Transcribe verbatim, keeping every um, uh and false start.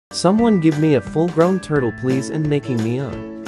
Someone give me a full-grown turtle please and making me a